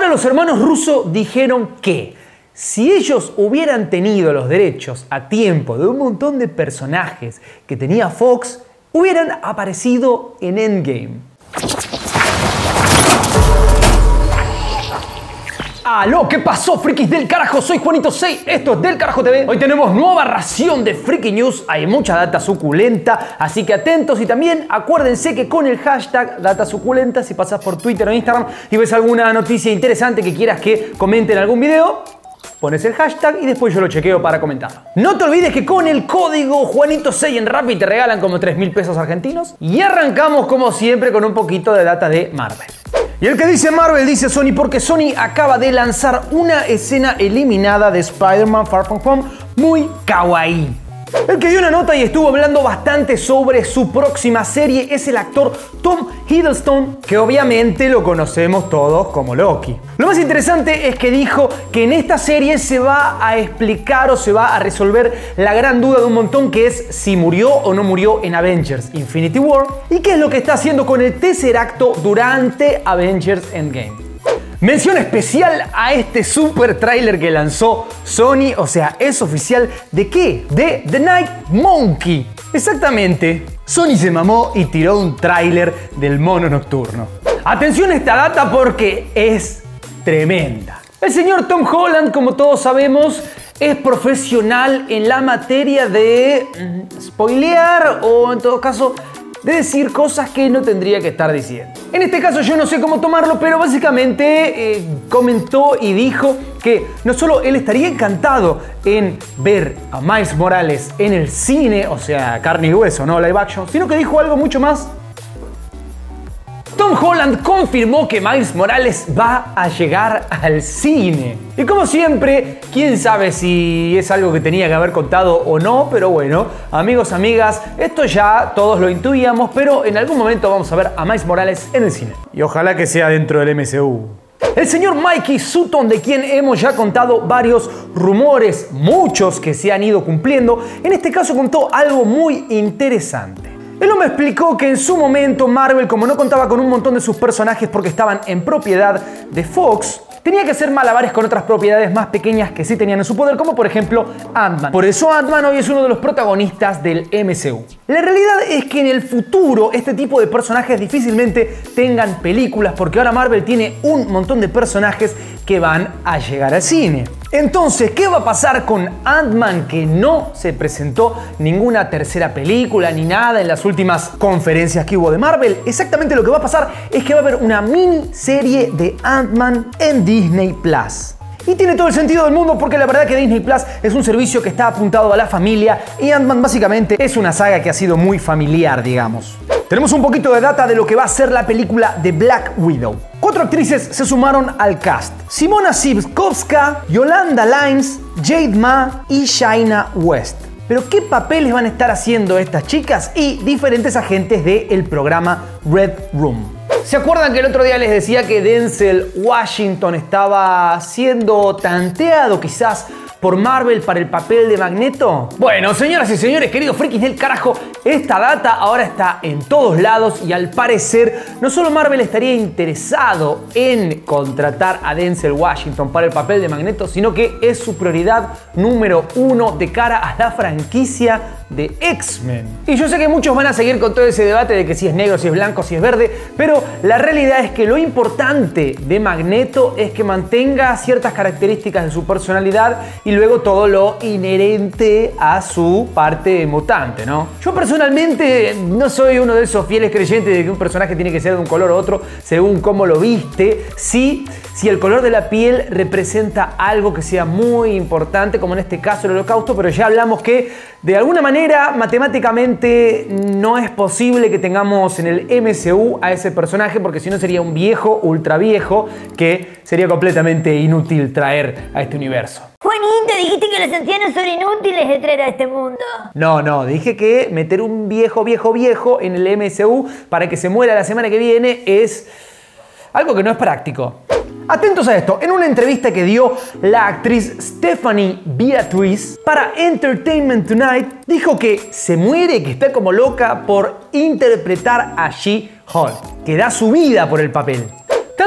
Ahora los hermanos Russo dijeron que si ellos hubieran tenido los derechos a tiempo de un montón de personajes que tenía Fox, hubieran aparecido en Endgame. ¡Aló! ¿Qué pasó, frikis del carajo? Soy Juanito6, esto es Del Carajo TV. Hoy tenemos nueva ración de Friki News, hay mucha data suculenta, así que atentos y también acuérdense que con el hashtag data suculenta, si pasas por Twitter o Instagram y ves alguna noticia interesante que quieras que comente en algún video, pones el hashtag y después yo lo chequeo para comentarlo. No te olvides que con el código Juanito6 en Rappi te regalan como 3.000 pesos argentinos. Y arrancamos como siempre con un poquito de data de Marvel. Y el que dice Marvel dice Sony, porque Sony acaba de lanzar una escena eliminada de Spider-Man Far From Home muy kawaii. El que dio una nota y estuvo hablando bastante sobre su próxima serie es el actor Tom Hiddleston, que obviamente lo conocemos todos como Loki. Lo más interesante es que dijo que en esta serie se va a explicar o se va a resolver la gran duda de un montón, que es si murió o no murió en Avengers Infinity War y qué es lo que está haciendo con el Tesseracto durante Avengers Endgame. Mención especial a este super tráiler que lanzó Sony, o sea, es oficial. ¿De qué? De The Night Monkey. Exactamente. Sony se mamó y tiró un tráiler del mono nocturno. Atención a esta data porque es tremenda. El señor Tom Holland, como todos sabemos, es profesional en la materia de spoilear o en todo caso de decir cosas que no tendría que estar diciendo. En este caso yo no sé cómo tomarlo, pero básicamente comentó y dijo que no solo él estaría encantado en ver a Miles Morales en el cine, o sea, carne y hueso, no live action, sino que dijo algo mucho más. Tom Holland confirmó que Miles Morales va a llegar al cine. Y como siempre, quién sabe si es algo que tenía que haber contado o no, pero bueno, amigos, amigas, esto ya todos lo intuíamos, pero en algún momento vamos a ver a Miles Morales en el cine. Y ojalá que sea dentro del MCU. El señor Mikey Sutton, de quien hemos ya contado varios rumores, muchos que se han ido cumpliendo, en este caso contó algo muy interesante. Él me explicó que en su momento Marvel, como no contaba con un montón de sus personajes porque estaban en propiedad de Fox, tenía que hacer malabares con otras propiedades más pequeñas que sí tenían en su poder, como por ejemplo Ant-Man. Por eso Ant-Man hoy es uno de los protagonistas del MCU. La realidad es que en el futuro este tipo de personajes difícilmente tengan películas, porque ahora Marvel tiene un montón de personajes que van a llegar al cine. Entonces, ¿qué va a pasar con Ant-Man, que no se presentó ninguna tercera película ni nada en las últimas conferencias que hubo de Marvel? Exactamente lo que va a pasar es que va a haber una miniserie de Ant-Man en Disney Plus. Y tiene todo el sentido del mundo porque la verdad que Disney Plus es un servicio que está apuntado a la familia y Ant-Man básicamente es una saga que ha sido muy familiar, digamos. Tenemos un poquito de data de lo que va a ser la película de Black Widow. 4 actrices se sumaron al cast: Simona Szypkowska, Yolanda Lines, Jade Ma y Shaina West. Pero ¿qué papeles van a estar haciendo estas chicas y diferentes agentes del programa Red Room? ¿Se acuerdan que el otro día les decía que Denzel Washington estaba siendo tanteado quizás por Marvel para el papel de Magneto? Bueno, señoras y señores, queridos frikis del carajo, esta data ahora está en todos lados y al parecer no solo Marvel estaría interesado en contratar a Denzel Washington para el papel de Magneto, sino que es su prioridad número 1 de cara a la franquicia de X-Men. Y yo sé que muchos van a seguir con todo ese debate de que si es negro, si es blanco, si es verde, pero la realidad es que lo importante de Magneto es que mantenga ciertas características de su personalidad y luego todo lo inherente a su parte mutante, ¿no? Yo personalmente no soy uno de esos fieles creyentes de que un personaje tiene que ser de un color u otro según cómo lo viste. Si el color de la piel representa algo que sea muy importante, como en este caso el Holocausto, pero ya hablamos que de alguna manera matemáticamente no es posible que tengamos en el MCU a ese personaje, porque si no sería un viejo, ultra viejo, que sería completamente inútil traer a este universo. Juanito, dijiste que los ancianos son inútiles de traer a este mundo. No, dije que meter un viejo en el MCU para que se muera la semana que viene es algo que no es práctico. Atentos a esto, en una entrevista que dio la actriz Stephanie Beatriz para Entertainment Tonight, dijo que se muere, que está como loca por interpretar a She-Hulk, que da su vida por el papel.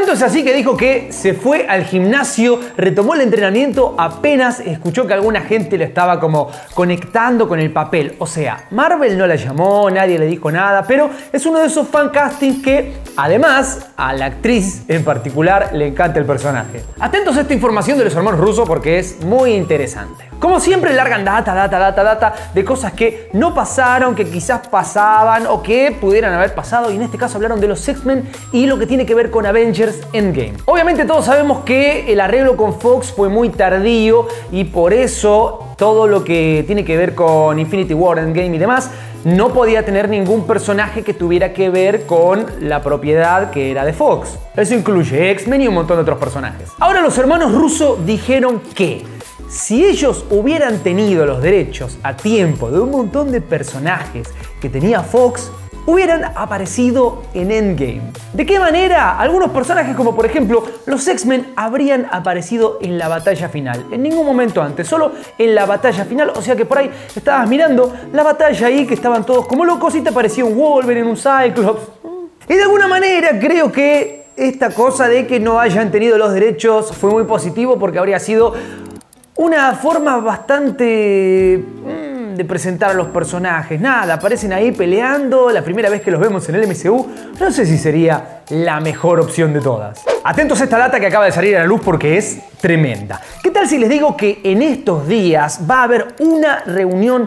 Tanto es así que dijo que se fue al gimnasio, retomó el entrenamiento apenas escuchó que alguna gente le estaba como conectando con el papel. O sea, Marvel no la llamó, nadie le dijo nada, pero es uno de esos fan castings que, además, a la actriz en particular le encanta el personaje. Atentos a esta información de los hermanos Russo porque es muy interesante. Como siempre, largan data de cosas que no pasaron, que quizás pasaban o que pudieran haber pasado. Y en este caso hablaron de los X-Men y lo que tiene que ver con Avengers Endgame. Obviamente todos sabemos que el arreglo con Fox fue muy tardío y por eso todo lo que tiene que ver con Infinity War, Endgame y demás no podía tener ningún personaje que tuviera que ver con la propiedad que era de Fox. Eso incluye X-Men y un montón de otros personajes. Ahora los hermanos Russo dijeron que si ellos hubieran tenido los derechos a tiempo de un montón de personajes que tenía Fox, hubieran aparecido en Endgame. ¿De qué manera? Algunos personajes como por ejemplo los X-Men habrían aparecido en la batalla final. En ningún momento antes, solo en la batalla final. O sea que por ahí estabas mirando la batalla ahí que estaban todos como locos y te apareció un Wolverine, un Cyclops. Y de alguna manera creo que esta cosa de que no hayan tenido los derechos fue muy positivo porque habría sido una forma bastante de presentar a los personajes. Nada, aparecen ahí peleando, la primera vez que los vemos en el MCU. No sé si sería la mejor opción de todas. Atentos a esta data que acaba de salir a la luz porque es tremenda. ¿Qué tal si les digo que en estos días va a haber una reunión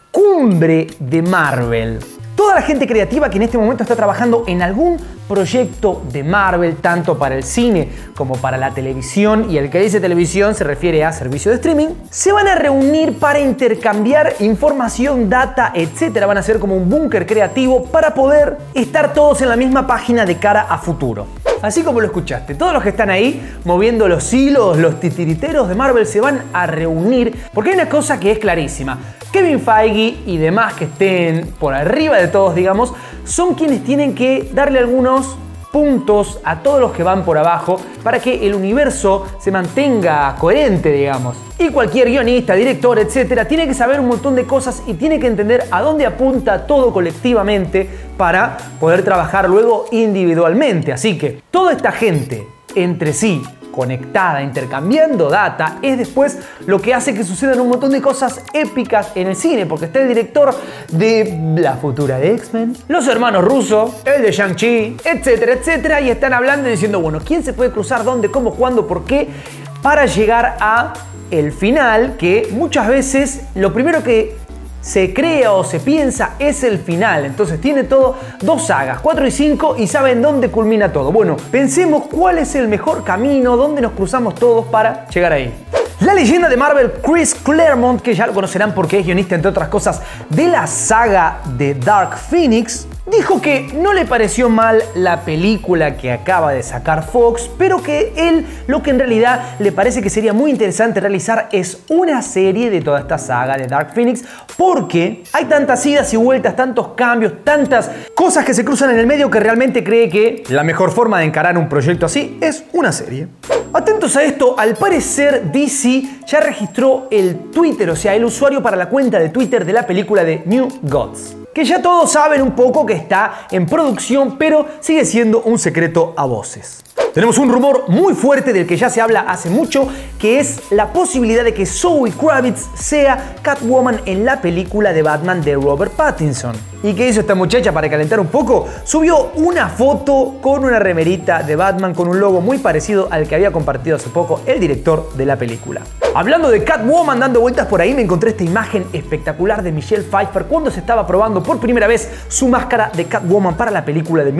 cumbre de Marvel? Toda la gente creativa que en este momento está trabajando en algún proyecto de Marvel, tanto para el cine como para la televisión, y el que dice televisión se refiere a servicio de streaming, se van a reunir para intercambiar información, data, etc. Van a ser como un búnker creativo para poder estar todos en la misma página de cara a futuro. Así como lo escuchaste, todos los que están ahí moviendo los hilos, los titiriteros de Marvel se van a reunir porque hay una cosa que es clarísima. Kevin Feige y demás que estén por arriba de todos, digamos, son quienes tienen que darle algunos puntos a todos los que van por abajo para que el universo se mantenga coherente, digamos. Y cualquier guionista, director, etcétera, tiene que saber un montón de cosas y tiene que entender a dónde apunta todo colectivamente para poder trabajar luego individualmente. Así que toda esta gente entre sí conectada, intercambiando data, es después lo que hace que sucedan un montón de cosas épicas en el cine, porque está el director de la futura de X-Men, los hermanos Russo, el de Shang-Chi, etcétera, etcétera, y están hablando y diciendo, bueno, ¿quién se puede cruzar dónde, cómo, cuándo, por qué? Para llegar a el final, que muchas veces lo primero que se crea o se piensa es el final. Entonces tiene todo 2 sagas, 4 y 5, y saben dónde culmina todo. Bueno, pensemos cuál es el mejor camino, dónde nos cruzamos todos para llegar ahí. La leyenda de Marvel, Chris Claremont, que ya lo conocerán porque es guionista, entre otras cosas, de la saga de Dark Phoenix, dijo que no le pareció mal la película que acaba de sacar Fox, pero que él lo que en realidad le parece que sería muy interesante realizar es una serie de toda esta saga de Dark Phoenix, porque hay tantas idas y vueltas, tantos cambios, tantas cosas que se cruzan en el medio que realmente cree que la mejor forma de encarar un proyecto así es una serie. Atentos a esto, al parecer DC ya registró el Twitter, o sea, el usuario para la cuenta de Twitter de la película de New Gods, que ya todos saben un poco que está en producción, pero sigue siendo un secreto a voces. Tenemos un rumor muy fuerte del que ya se habla hace mucho, que es la posibilidad de que Zoe Kravitz sea Catwoman en la película de Batman de Robert Pattinson. ¿Y qué hizo esta muchacha para calentar un poco? Subió una foto con una remerita de Batman con un logo muy parecido al que había compartido hace poco el director de la película. Hablando de Catwoman, dando vueltas por ahí, me encontré esta imagen espectacular de Michelle Pfeiffer cuando se estaba probando por primera vez su máscara de Catwoman para la película de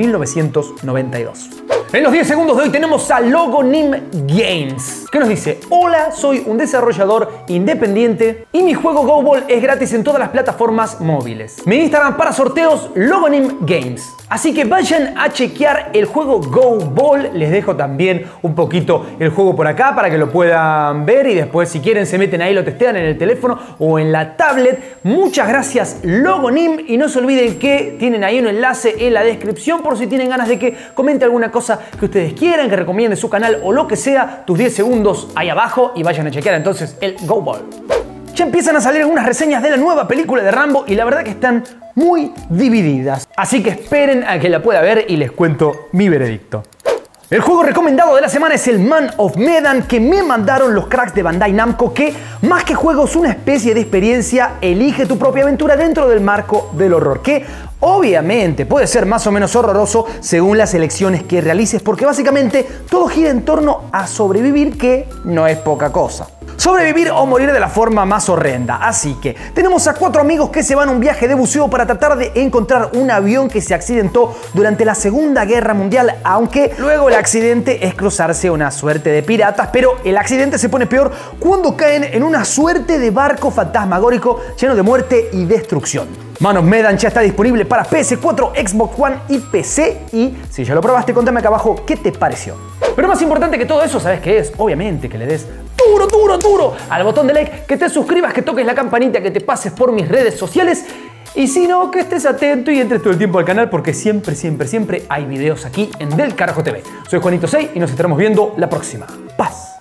1992. En los 10 segundos de hoy tenemos a Logonim Games, que nos dice: hola, soy un desarrollador independiente y mi juego Go Ball es gratis en todas las plataformas móviles. Mi Instagram para sorteos, Logonim Games. Así que vayan a chequear el juego Go Ball. Les dejo también un poquito el juego por acá para que lo puedan ver y después si quieren se meten ahí, lo testean en el teléfono o en la tablet. Muchas gracias Logonim y no se olviden que tienen ahí un enlace en la descripción por si tienen ganas de que comente alguna cosa que ustedes quieran, que recomiende su canal o lo que sea. Tus 10 segundos ahí abajo y vayan a chequear entonces el Go Ball. Ya empiezan a salir algunas reseñas de la nueva película de Rambo y la verdad que están muy divididas. Así que esperen a que la pueda ver y les cuento mi veredicto. El juego recomendado de la semana es el Man of Medan, que me mandaron los cracks de Bandai Namco, que más que juego es una especie de experiencia. Elige tu propia aventura dentro del marco del horror, que obviamente puede ser más o menos horroroso según las elecciones que realices, porque básicamente todo gira en torno a sobrevivir, que no es poca cosa. Sobrevivir o morir de la forma más horrenda. Así que tenemos a 4 amigos que se van a un viaje de buceo para tratar de encontrar un avión que se accidentó durante la Segunda Guerra Mundial, aunque luego el accidente es cruzarse una suerte de piratas, pero el accidente se pone peor cuando caen en una suerte de barco fantasmagórico lleno de muerte y destrucción. Man of Medan ya está disponible para PS4, Xbox One y PC, y si ya lo probaste, contame acá abajo qué te pareció. Pero más importante que todo eso, ¿sabes qué es? Obviamente que le des duro al botón de like, que te suscribas, que toques la campanita, que te pases por mis redes sociales, y si no, que estés atento y entres todo el tiempo al canal, porque siempre hay videos aquí en Del Carajo TV. Soy Juanito 6 y nos estaremos viendo la próxima. Paz.